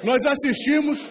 nós assistimos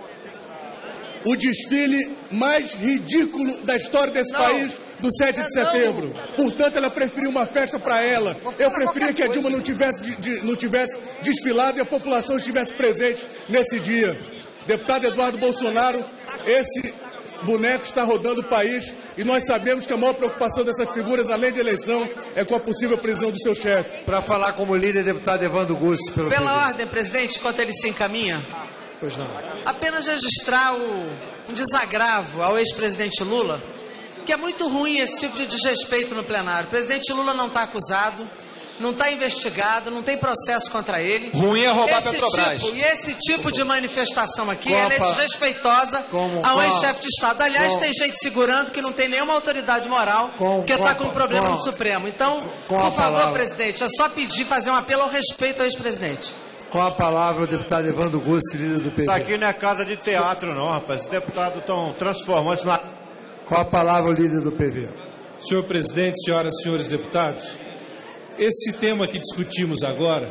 o desfile mais ridículo da história desse país do 7 de setembro. Portanto, ela preferiu uma festa para ela. Eu preferia que a Dilma não tivesse desfilado e a população estivesse presente nesse dia. Deputado Eduardo Bolsonaro, esse boneco está rodando o país e nós sabemos que a maior preocupação dessas figuras, além de eleição, é com a possível prisão do seu chefe. Para falar como líder, deputado Evandro Gussi. Pela ordem, presidente, enquanto ele se encaminha, pois não. Apenas registrar um desagravo ao ex-presidente Lula, que é muito ruim esse tipo de desrespeito no plenário. O presidente Lula não está acusado, não está investigado, não tem processo contra ele. Ruim é roubar Petrobras. Esse tipo de manifestação aqui, ela é desrespeitosa ao ex-chefe de Estado. Aliás, tem gente segurando que não tem nenhuma autoridade moral, que está com problema no Supremo. Então, por favor, presidente, é só pedir, fazer um apelo ao respeito ao ex-presidente. Com a palavra o deputado Evandro Gussi, líder do PT. Isso aqui não é casa de teatro, não, rapaz. Os deputados estão transformando isso na... Com a palavra o líder do PV. Senhor presidente, senhoras e senhores deputados, esse tema que discutimos agora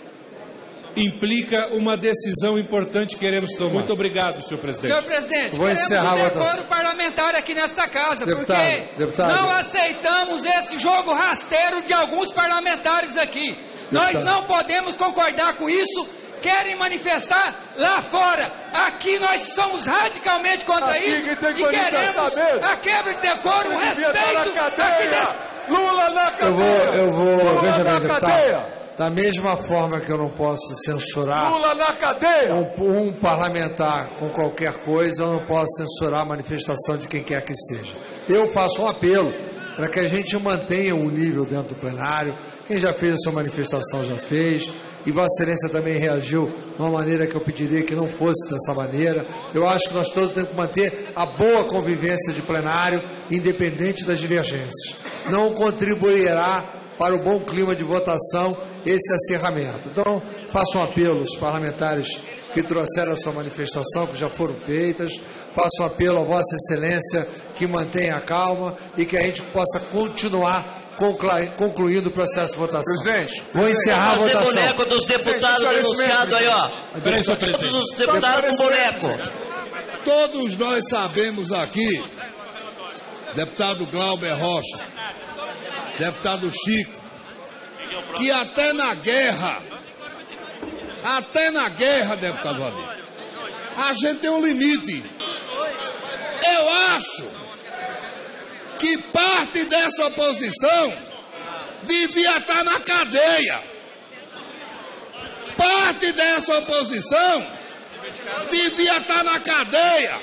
implica uma decisão importante que queremos tomar. Muito obrigado, senhor presidente. Senhor presidente, vou encerrar queremos um decoro parlamentar aqui nesta casa, porque não aceitamos esse jogo rasteiro de alguns parlamentares aqui. Nós não podemos concordar com isso. Querem manifestar lá fora. Aqui nós somos radicalmente contra isso e queremos a quebra de decoro, o respeito aqui desse... Lula na cadeia! Eu vou veja bem, deputado. Da mesma forma que eu não posso censurar Lula na cadeia! Um parlamentar com qualquer coisa, eu não posso censurar a manifestação de quem quer que seja. Eu faço um apelo para que a gente mantenha o nível dentro do plenário. Quem já fez a sua manifestação já fez. E Vossa Excelência também reagiu de uma maneira que eu pediria que não fosse dessa maneira. Eu acho que nós todos temos que manter a boa convivência de plenário, independente das divergências. Não contribuirá para o bom clima de votação esse acerramento. Então, faço um apelo aos parlamentares que trouxeram a sua manifestação, que já foram feitas. Faço um apelo a Vossa Excelência que mantenha a calma e que a gente possa continuar concluindo o processo de votação. Presidente, vou encerrar a votação. Fazer boneco dos deputados denunciados aí, ó. Todos os deputados com boneco. Todos nós sabemos aqui, deputado Glauber Rocha, deputado Chico, que até na guerra, deputado Valdir, a gente tem um limite. Eu acho que parte dessa oposição devia estar na cadeia. Parte dessa oposição devia estar na cadeia.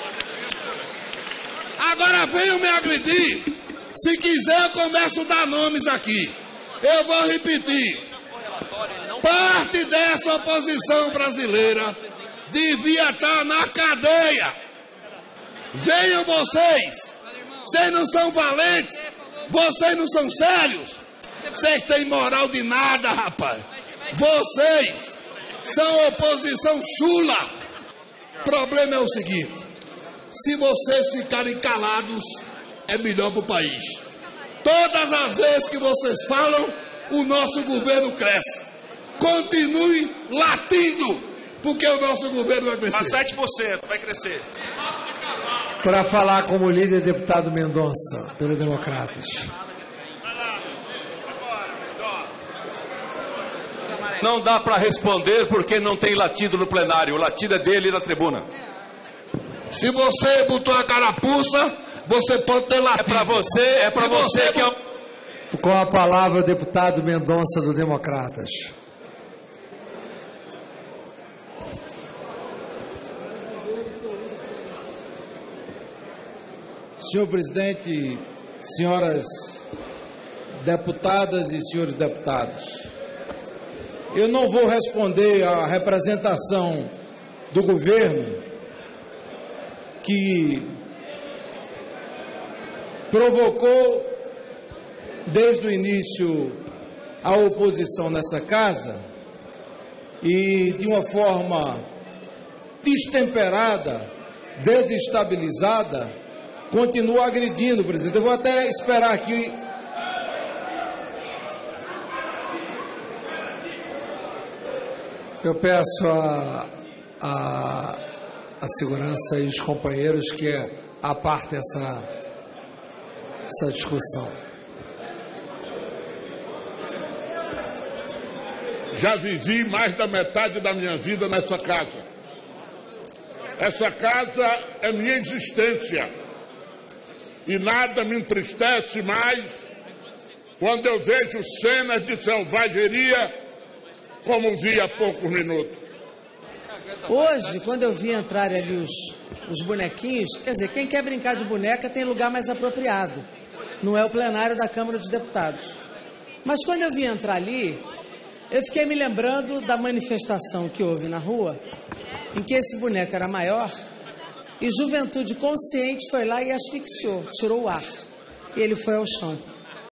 Agora venham me agredir. Se quiser, eu começo a dar nomes aqui. Eu vou repetir. Parte dessa oposição brasileira devia estar na cadeia. Venham vocês. Vocês não são valentes, vocês não são sérios, vocês têm moral de nada, rapaz. Vocês são oposição chula. O problema é o seguinte: se vocês ficarem calados, é melhor para o país. Todas as vezes que vocês falam, o nosso governo cresce. Continue latindo, porque o nosso governo vai crescer. A 7% vai crescer. Para falar como líder, deputado Mendonça, pelo Democratas. Não dá para responder porque não tem latido no plenário. O latido é dele na tribuna. Se você botou a carapuça, você pode ter latido. É para você que é... Com a palavra o deputado Mendonça do Democratas. Senhor presidente, senhoras deputadas e senhores deputados, eu não vou responder à representação do governo que provocou desde o início a oposição nessa casa e de uma forma destemperada, desestabilizada, continua agredindo, presidente. Eu vou até esperar aqui. Eu peço a segurança e os companheiros que apartem essa discussão. Já vivi mais da metade da minha vida nessa casa. Essa casa é minha existência. E nada me entristece mais quando eu vejo cenas de selvageria como vi há poucos minutos. Hoje, quando eu vi entrar ali os bonequinhos, quer dizer, quem quer brincar de boneca tem lugar mais apropriado. Não é o plenário da Câmara dos Deputados. Mas quando eu vi entrar ali, eu fiquei me lembrando da manifestação que houve na rua, em que esse boneco era maior, e juventude consciente foi lá e asfixiou, tirou o ar. E ele foi ao chão.